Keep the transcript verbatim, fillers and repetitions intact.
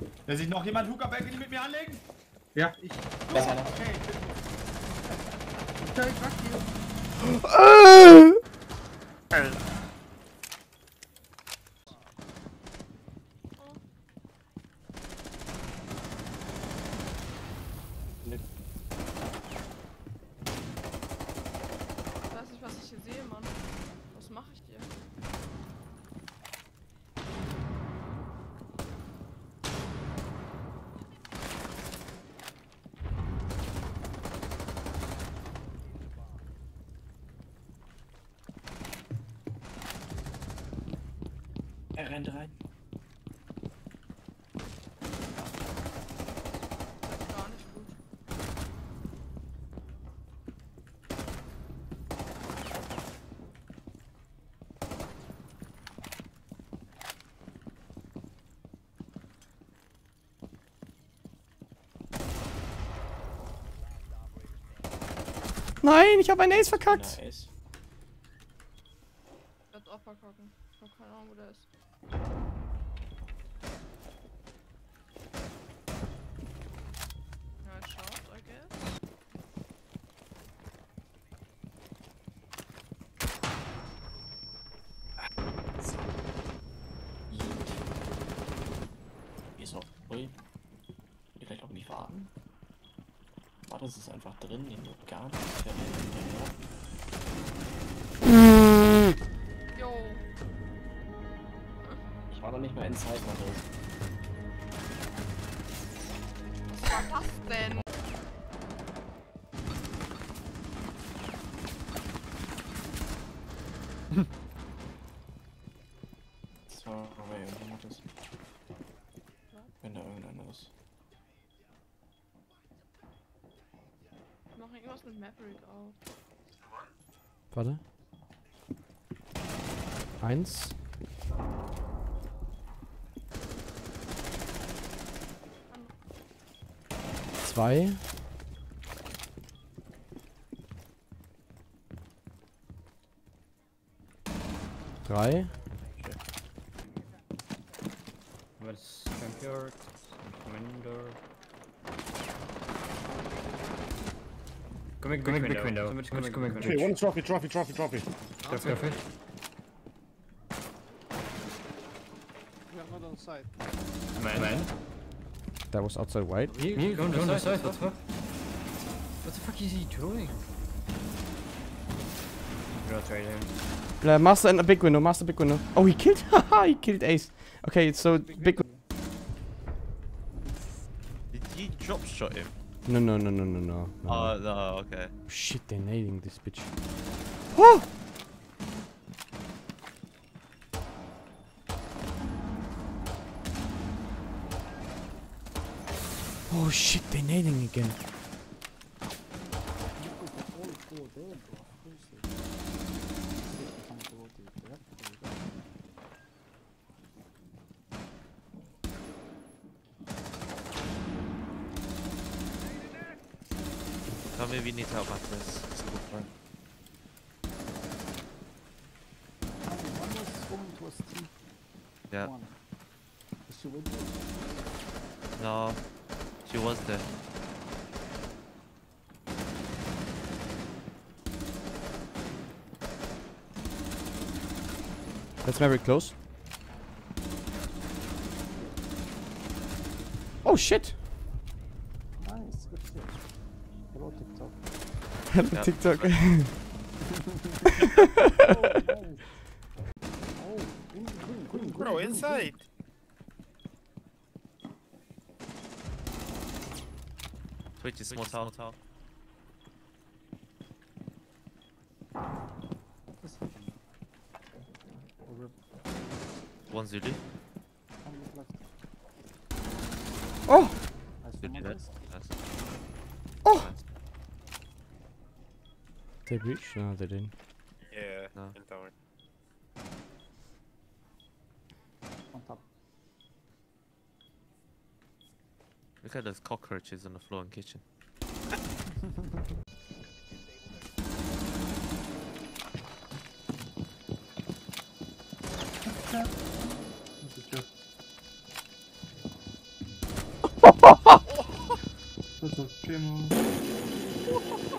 Will sich noch jemand Hookah-Balcony mit mir anlegen? Ja, ich. So, okay. Ich sag dir. Ich weiß nicht, was ich hier sehe, Mann. Was mache ich dir? Er rennt rein. Gar nicht gut. Nein, ich habe einen Ace verkackt. Nice. Ich werde auch verkacken. Ich hab keine Ahnung, wo der ist. Ja, schaut, I guess. Wieso? Ui. Vielleicht auch nicht warten. War das ist einfach drin, den wird gar nicht. Der rennt hinterher. Jo. Ich war noch nicht mal in Zeitmodus. Was war das denn? Das war aber irgendwas Modus. Wenn da irgendeiner ist. Ich mach irgendwas mit Maverick auf. Warte. Eins. Zwei. Drei. Was Champion, Commander. Come come big window. Somebody come come big Okay, window. one trophy, trophy, trophy, trophy. Trophy, trophy. We are not on site. Man, man. That was outside white. You, you go on the side. What the fuck? What the fuck is he doing? Not right here. Uh, master and a big window. Master big window. Oh, he killed. Haha, he killed Ace. Okay, so big. Did you drop shot him? No, no, no, no, no, no. no. Oh, no, okay. Shit, they're nailing this bitch. Oh! Oh shit, they're nailing again. Tell me we need to help after this. It's a good plan. Yeah. No, she was there. That's very close. Oh shit! Nice, good shit. Hello TikTok. Hello Yep. TikTok. Oh, nice. Oh, green, green, green, Bro, green, inside! Twitch is small town. town. green. Over. One Zulu. One left. Oh! I Good saw hit. this. Nice. Oh! Nice. They breached? No, they didn't. Yeah, No. in tower. On top. Look at those cockroaches on the floor in kitchen. Das ist okay, Mann.